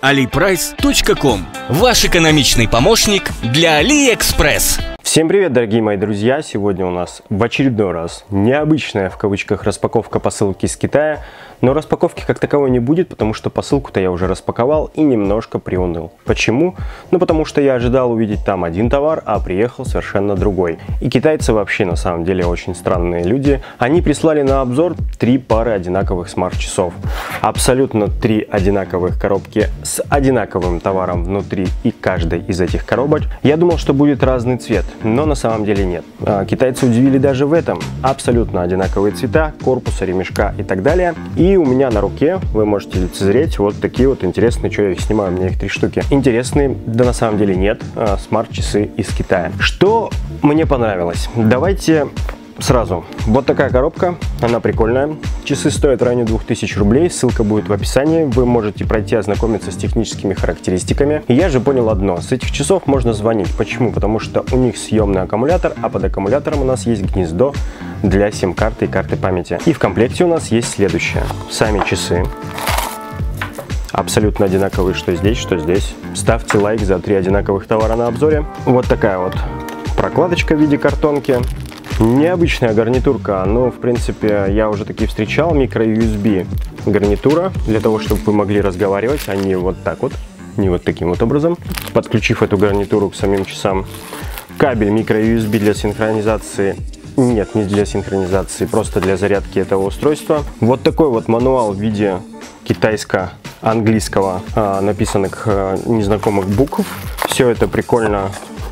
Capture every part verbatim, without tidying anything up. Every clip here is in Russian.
алипрайс точка ком. Ваш экономичный помощник для Алиэкспресс. Всем привет, дорогие мои друзья! Сегодня у нас в очередной раз необычная в кавычках распаковка посылки из Китая. Но распаковки как таковой не будет, потому что посылку-то я уже распаковал и немножко приуныл. Почему? Ну потому что я ожидал увидеть там один товар, а приехал совершенно другой. И китайцы вообще на самом деле очень странные люди. Они прислали на обзор три пары одинаковых смарт-часов. Абсолютно три одинаковых коробки с одинаковым товаром внутри и каждой из этих коробок. Я думал, что будет разный цвет, но на самом деле нет. Китайцы удивили даже в этом. Абсолютно одинаковые цвета, корпуса, ремешка и так далее. И у меня на руке вы можете лицезреть вот такие вот интересные, что я их снимаю, у меня их три штуки. Интересные, да на самом деле нет, смарт-часы из Китая. Что мне понравилось? Давайте сразу. Вот такая коробка, она прикольная. Часы стоят в районе двух тысяч рублей, ссылка будет в описании. Вы можете пройти ознакомиться с техническими характеристиками. И я же понял одно, с этих часов можно звонить. Почему? Потому что у них съемный аккумулятор, а под аккумулятором у нас есть гнездо для сим-карты и карты памяти. И в комплекте у нас есть следующее. Сами часы. Абсолютно одинаковые, что здесь, что здесь. Ставьте лайк за три одинаковых товара на обзоре. Вот такая вот прокладочка в виде картонки. Необычная гарнитурка, но в принципе я уже такие встречал, микро-ю эс би гарнитура, для того, чтобы вы могли разговаривать, а не вот так вот, не вот таким вот образом. Подключив эту гарнитуру к самим часам, кабель микро-ю эс би для синхронизации, нет, не для синхронизации, просто для зарядки этого устройства. Вот такой вот мануал в виде китайско-английского, а, написанных а, незнакомых букв. Все это прикольно.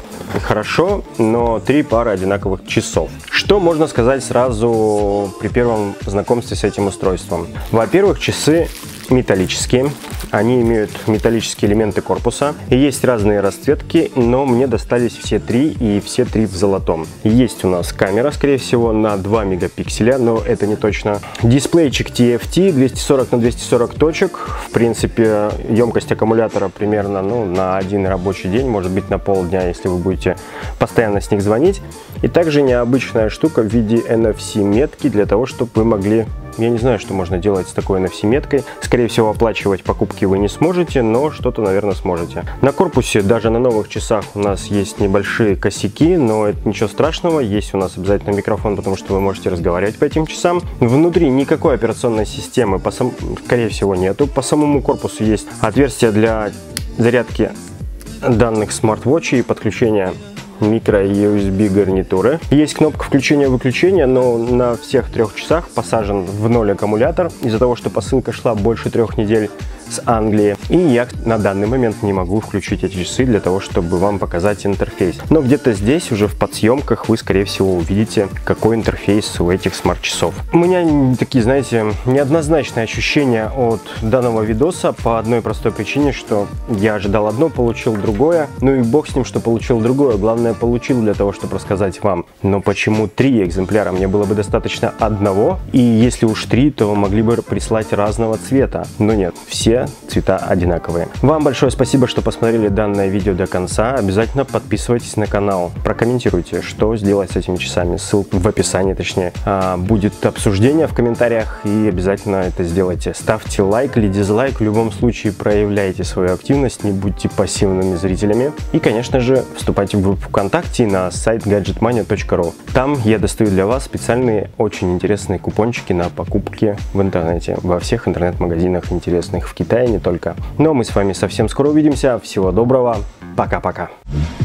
Хорошо, но три пары одинаковых часов. Что можно сказать сразу при первом знакомстве с этим устройством? Во-первых, часы металлические, они имеют металлические элементы корпуса. Есть разные расцветки, но мне достались все три, и все три в золотом. Есть у нас камера, скорее всего, на два мегапикселя, но это не точно. Дисплейчик ти эф ти двести сорок на двести сорок точек. В принципе, емкость аккумулятора примерно ну, на один рабочий день, может быть на полдня, если вы будете постоянно с них звонить. И также необычная штука в виде эн эф си метки для того, чтобы вы могли... Я не знаю, что можно делать с такой эн эф си меткой. Скорее всего, оплачивать покупки вы не сможете, но что-то, наверное, сможете. На корпусе, даже на новых часах, у нас есть небольшие косяки, но это ничего страшного. Есть у нас обязательно микрофон, потому что вы можете разговаривать по этим часам. Внутри никакой операционной системы, по сам... скорее всего, нету. По самому корпусу есть отверстие для зарядки данных смарт-вотчей и подключения микро-ю эс би гарнитуры. Есть кнопка включения-выключения, но на всех трех часах посажен в ноль аккумулятор из-за того, что посылка шла больше трех недель с Англии. И я на данный момент не могу включить эти часы для того, чтобы вам показать интерфейс. Но где-то здесь, уже в подсъемках, вы, скорее всего, увидите, какой интерфейс у этих смарт-часов. У меня такие, знаете, неоднозначные ощущения от данного видоса по одной простой причине, что я ожидал одно, получил другое. Ну и бог с ним, что получил другое. Главное, получил для того, чтобы рассказать вам. Но почему три экземпляра? Мне было бы достаточно одного. И если уж три, то могли бы прислать разного цвета. Но нет, все цвета одинаковые. Вам большое спасибо, что посмотрели данное видео до конца. Обязательно подписывайтесь на канал. Прокомментируйте, что сделать с этими часами. Ссылка в описании, точнее. Будет обсуждение в комментариях. И обязательно это сделайте. Ставьте лайк или дизлайк. В любом случае проявляйте свою активность. Не будьте пассивными зрителями. И, конечно же, вступайте в группу ВКонтакте на сайт гаджет мания точка ру. Там я достаю для вас специальные, очень интересные купончики на покупки в интернете. Во всех интернет-магазинах интересных в Китае, не только. Но мы с вами совсем скоро увидимся. Всего доброго. Пока-пока.